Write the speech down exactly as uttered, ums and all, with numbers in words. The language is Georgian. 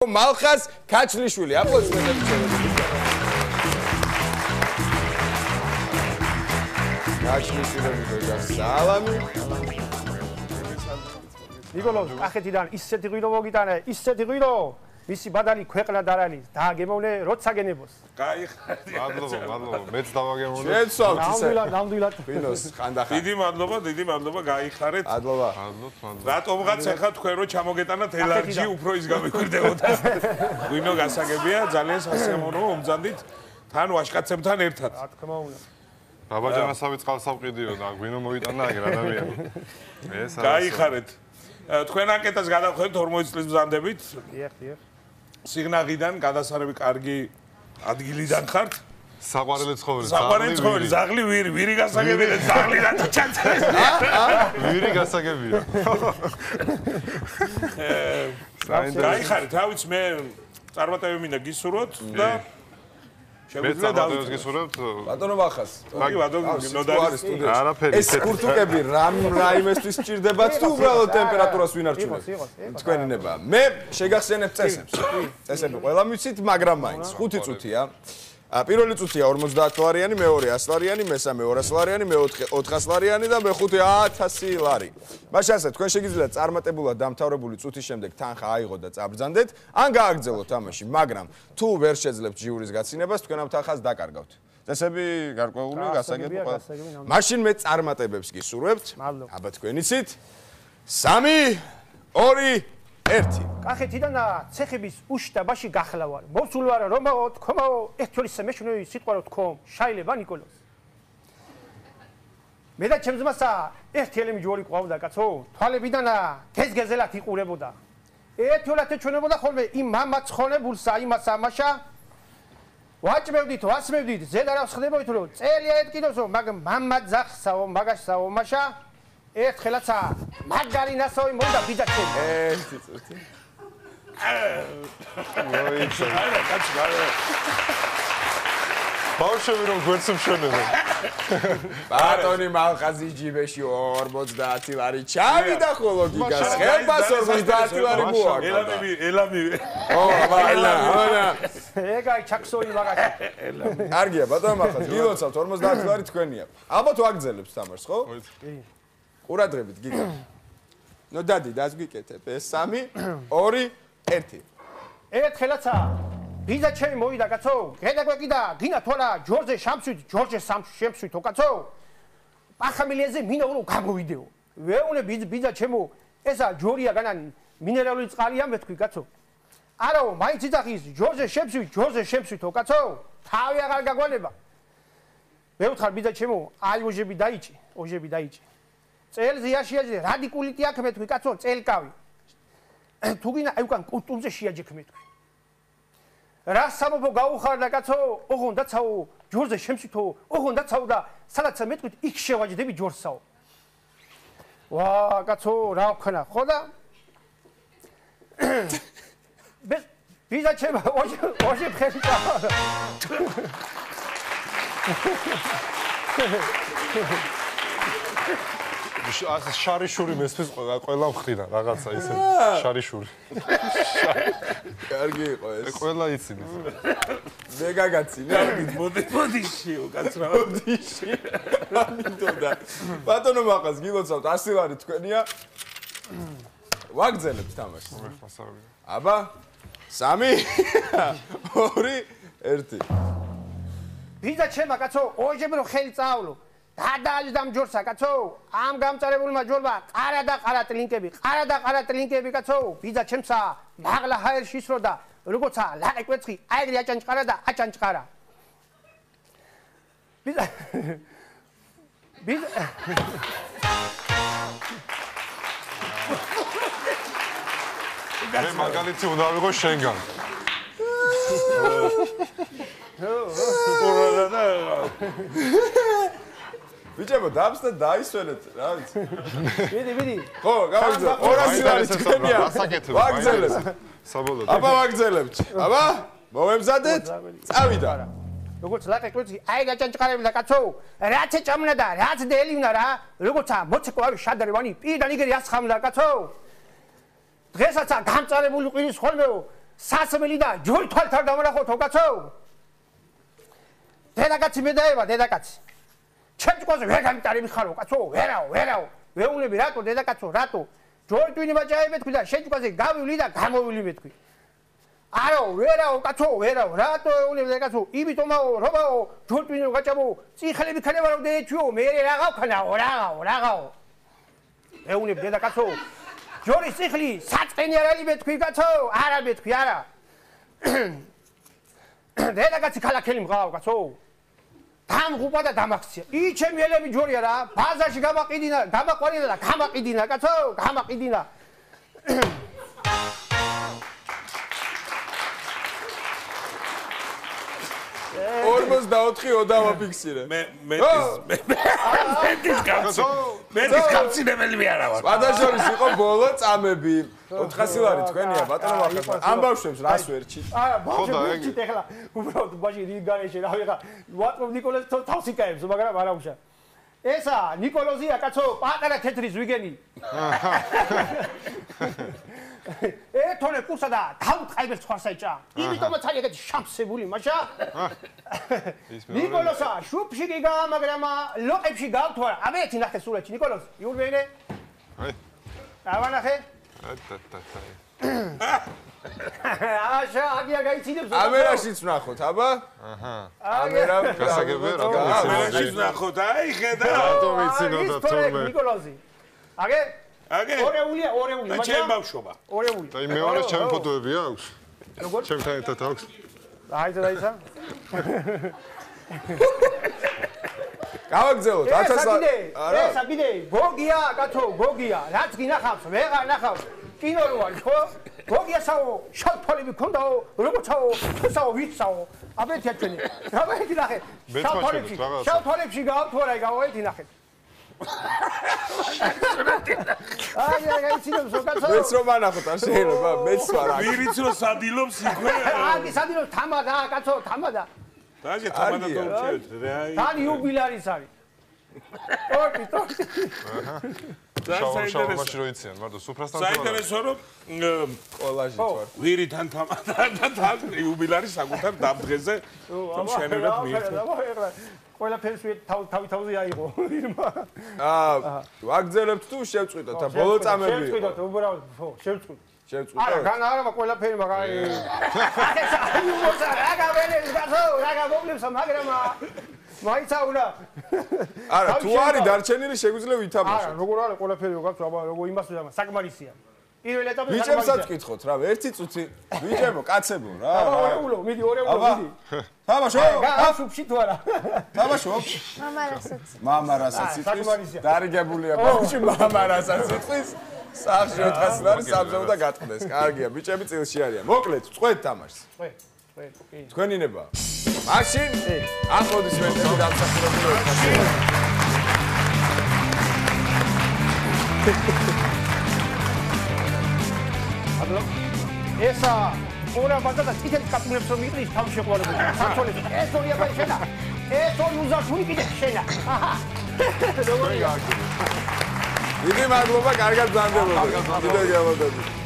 მალხაზ ქაჩლიშვილი აპლოდისმენტები შევეძებთ. ქაჩლიშვილები და სალამი. ნიკოლოზ, კახეთიდან ისეთი ღვინო მოგიტანა, ისეთი ღვინო, მისი ბადალი ქვეყნად არ არის, დააგემოვნე როცა გენებოს. გაიხარეთ. მადლობა, მადლობა, მეც დავაგემოვნე. შეცვალთ ისე. ნამდვილად, ნამდვილად. ღვინოს ხანდახან. დიდი მადლობა, დიდი მადლობა, გაიხარეთ. მადლობა. მადლობთ, მადლობა. რატომღაც ახლა თქვენ რო ჩამოგეტანათ ელარჯი უფრო ის გამიკვირდებოდა. ღვინო გასაგებია, ძალიან სასიამოვნოა, მომძანდით თან ვაშკაცებთან ერთად. რა თქმა უნდა. ბაბაჯანასავი წყალსამყიდიო და ღვინო მოიტანა აგერ ადამიანი. ეს გაიხარეთ. თქვენ ანკეტას გადავხედეთ ორმოცი წლის ბრძანდებით. დიახ, დიახ. სიგნაღიდან გადასარევი კარგი ადგილიდან ხართ. საყვარელი ცხოველი, საყვარელი ცხოველი, ზაღლი ვირი, ვირი გასაგებია, ზაღლი და ჩანწერა. ვირი გასაგებია. გაიხარეთ, რა ვიცი მე წარმატებები მინდა გისურვოთ და შეგვიძლია დავიწყოთ გისურვებთ. ბატონო მალხაზ. კი, ბატონო, ნოდარი სტუდიაში. არაფერი. ეს კურთუკები რამ რაიმესთვის სჭირდებათ თუ უბრალოდ ტემპერატურას ვინარჩუნებთ? თქვენინება. მე შეგახსენებ წესებს. წესები ყველა მიცით, მაგრამ მაინც ხუთი წუთია. პირველი წუთია ორმოცდაათ ლარიანი, მეორე ას ლარიანი, მესამე ორას ლარიანი, მეოთხე ოთხას ლარიანი და მეხუთე ათასი ლარი. მაშინ ასე თქვენ შეგიძლიათ წარმატებულად დამთავრებული წუთის შემდეგ თანხა აიღოთ და წაბრძანდეთ, ან გააგრძელოთ თამაში, მაგრამ თუ ვერ შეძლებთ ჟიურის გაცინებას, თქვენ ამ თანხას დაკარგავთ. წესები გარკვეული, გასაგები ყველა. მაშინ მე წარმატებებს გისურვებთ. აბა თქვენ იცით? სამი, ორი, ერთი. კახეთიდან ცეხების უშტაბაში გახლავარ. მოვსულ ვარ რომაო, თქომაო, ერთიოლისე მეშინოი სიტყვა რო თქომ, შაილება ნიკოლოზ. მე და ჩემს ძმასა ერთი ელემი ჯორი ყავდა, კაცო. თვალებიდან გეზგეზელად იყურებოდა. ერთიოლად ეჩვენებოდა ხოლმე იმ მამა ცხონებულსა, იმას ამაშა. ვაჭმევდით, ვასმევდით, ზედა რა ხდებოით, რომ წელია ეთკიდოსო, მაგრამ მამა ძახსაო, მაგაშსაო, მაშა. ერთხელაცა მარგარინასოვი მოვიდა ბიძაჩემ. ერთი წუთი. მოიცა. ბავშვები რომ გვერდს მშვენებენ. ბატონი მალხაზის ჯიბეში ორმოცდაათი ლარი ჩავიდა ხოლო გიგას. ხებას ორმოცდაათი ლარი მოაქვს. ელამი, ელამი. ო, ვაილა, ვაილა. ეგაი ჩაქსოი მაგაში. კარგია, ბატონო მალხაზ, გილოცავთ ორმოცდაათი ლარი თქვენია. ალბათ ვაგრძელებთ თამაშს, ხო? კი. ყურადღებით გიგა. ნო დადი, დაგიკეთებ. ეს სამი, ორი, ერთი. ერთხელაცა ბიძაჩემი მოვიდა, კაცო. გედაგვეკიდა, გინა თორა ჯორჯე შამსვით, ჯორჯე სამშემსვითო, კაცო. პახამილიეზე მინდა რომ გამოვიდეო. ვეუნე ბიძაჩემო, ესა ჯორია განან მინერალური წყალია მეთქვი, კაცო. არაო, მაინც იძახის ჯორჯე შემსვით, ჯორჯე შემსვითო, კაცო. თავი აღარ გაგვალება. მე ვთხარ ბიძაჩემო, აი ოჟები დაიჭი, ოჟები დაიჭი. წელზე იაშიაჯე რადიკულიტი აქ მეთქვი, კაცო, წელკავი. თუ გინა აი უკან კუსტუმზე შეაჯექ მეთქვი. რა სამოფო გაუხარდა, კაცო, ოღონ დაცაო, ჯორზე შემსვითო, ოღონ დაცაო და სადაც მეთქვით, იქ შევაჯდები ჯორსაო. ვა, კაცო, რა ვქნა, ხო და ბიძაჩემ ოჟე ოჟე ხელი წავა. ასე შარიშური მესმის ყველა მხრიდან რაღაცა ისე შარიშური. კარგი იყო ეს. ყველა იცინი. მე გაგაცინე. მოდი, მოდიშიო, კაცრა. მოდიში. ამიტომდა. ბატონო მალხაზ, გილოცავთ ასი ლარი თქვენია. ვაგრძელებთ თამაშს. აბა, სამი, ორი, ერთი. ბიძაჩემა, კაცო, ოჟები რომ ხელი წაავლო. დადააჯდამ ჯორსა, კაცო. ამ გამწარებულმა ჯორმა ყარა და ყარა ტლინკები, ყარა და ყარა ტლინკები, კაცო. ბიძაჩემსა მაღლა ჰაერში ისრო და როგორცა ლაყი კვეცხი, აიგრი აჭანჭყარა და აჭანჭყარა. ბიძა ბიძა მე მაგალითი უნდა ვიღო შენგან. ბიჭებო, დაბსდა დაისვენეთ, რა ვიცი. ვიდი, ვიდი. ხო, გავაგზავნე. ორასი ლარი თქვენია. ვაგზავნე. საბოლოოდ. აბა ვაგზავნებთ. აბა, მოვემზადეთ. წავიდა. როგორც ლაყი კვეცხი, აი გაჭანჭყარები და კაცო, რაც ეჭამნა და რაც დელივნა რა, როგორცა მოცეკვარი შადრევანი, პირიდან იგერი ასხამდა, კაცო. დღესაც გამწარებული ყვირის ხოლმეო, სასმელი და ჯორი თვალთ არ დამნახოთ კაცო. დედაკაცი მე დაევა დედაკაცი. ჩემს ყოზე ვერ გამიტარები ხარო კაცო, ვერაო, ვერაო. ვეუნები რატო დედაკაცო, რატო? ჯორი ტვინი ბაჭაი მეთქვი და შენ ყოზე გავივლი და გამოვილი მეთქვი. არო, ვერაო კაცო, ვერაო, რატო ვეუნები დედაკაცო? იმიტომაო, რობაო, ჯორი ტვინი გაჭამო, წიხლები ქნევარო დეჩიო, მე რაღა ვქნაო, რაღაო, რაღაცო. ვეუნები დედაკაცო. ჯორის წიხლი საწყენი არ არის მეთქვი კაცო, არა მეთქვი, არა. დედაკაცი ქალაქელი მყავ კაცო. დამღუპა და დამაქცია. იჩემი ელები ჯორია რა. ბაზარში გამაყიდინა, გამაყვარინა და გამაყიდინა კაცო, გამაყიდინა. ორმოცდაოთხი ოდავა ფიქსირე. მე მე მე მე კაცო. მე გაცინებელი მე არა ვარ. სხვადასხვის იყო ბოლო წამები. ოთხასი ლარი თქვენია ბატონო მალხაზ. ამ ბავშვებს რას ვერჩით? არა, ბავშვებს ვერჩით ეხლა. უბრალოდ ბავშვი რიგ გარეშე რა ვიღა. ვატყობ ნიკოლოზ თავს იკაებს, მაგრამ არა უშა. ესა ნიკოლოზია კაცო, პატარა თეთრი ზვიგენი. ეთონე კურსა და თავწყაიბეს ხვარსაჭა. იმიტომაც არის ეგეთი შამსებული მაშა. ნიკოლოზა შუპში გიგა, მაგრამ ლოყებში გავთვალა. აბეთი ნახე სურათში ნიკოლოზ, იურვენე. აი. ავანახე. აშა, აგია გაიცინებს. ამერაშიც ვნახოთ, აბა? აჰა. ამერა გასაგებია რა. ამერაშიც ვნახოთ, აი ხედა. რატო ვიცინოდა თორმე. ნიკოლოზი. აგე? აგე? ორეულია, ორეული, მაგრამ ჩემ ბავშვობა. ორეული. აი მეორე ჩემ ფოტოები აქვს. როგორ? ჩემთან ერთად აქვს. აი და ისა. გავაგზავნოთ ათას ლარი. არა. ესა კიდე გოგია, კაცო, გოგია. რაც გინახავს, ვეღარ ნახავს. კინო რო არის, ხო? გოგიასაო, შავთვალები ქონდაო, როგორცაო, თუსაო, ვიცაო. აბეთი აჩვენე. აბეთი ნახე. შავთვალებში, შავთვალებში გავთვალა, გავაეთი ნახე. აი, აი, გაიცინებს კაცო. მეც რომ ანახოთ, არ შეიძლება, მეც ვარ აქ. ვირიც რო სადილობს იქვე. აი, სადილობს თამადა, კაცო, თამადა. დაჟე თამადა დაუჩევთ, რა. თან იუბილარის არის. ტორტი, ტორტი. შაურმაში რო იციან, მარტო სუფრასთან თორე. საინტერესო რომ კოლაჟით ვარ. ვირითან თამადა და თან იუბილარი საკუთარ დამდღეზე რომ შენერად მიერთო. ყველაფერს თავი თავზე აიღო. აა, ვაგზავნებთ თუ შევწყვიტოთ, ა ბოლო წამები. შევწყვიტოთ, უბრალოდ, ხო, შევწყვიტ. შევწყვიტოთ. არა, განა არა, ყველაფერი მაგარი. აი, მოცა, რა გავენეს გასო, რა გამომლებს, მაგრამ მაიცაუნა. არა, თუ არის დარჩენილი შეგვიძლია ვითამაშოთ. არა, როგორ არის ყველაფერი რო გაქვს, აბა, როგორ იმას ვიძამა, საკმარისია. პირველ ეტაპზე ვიჭებსაც ვკითხოთ რა, ერთი წუთი ვიჭებო, კაცებო რა. აბა, ორეულო, მიდი, ორეულო, მიდი. თამაშო? გასუფში თუ არა. თამაშო? მამა რასაც. მამა რასაც იტყვის. საკმარისია. დარიგებულია ბავშვი მამა რასაც იტყვის. სახში ოთხასი ლარი სამზეო და გატყდეს. კარგია, ბიჭები წილში არიან. მოკლედ, წყვეთ თამაშს. წყვეთ, წყვეთ, კი. თქვენი ნება. მაშინ აპლოდისმენტები დამსახურებული ოთხასი. ესა ორა ბაზა და წითელი კაპულებს რომ იყრის თავ შეყვარებული. საწოლი ეს ორი აბა შენა. ეს ორი უზარშული კიდე შენა. აჰა. როგორია? დიდი მადლობა, კარგად ბრძანდებოდეთ. დიდი გელოდებით.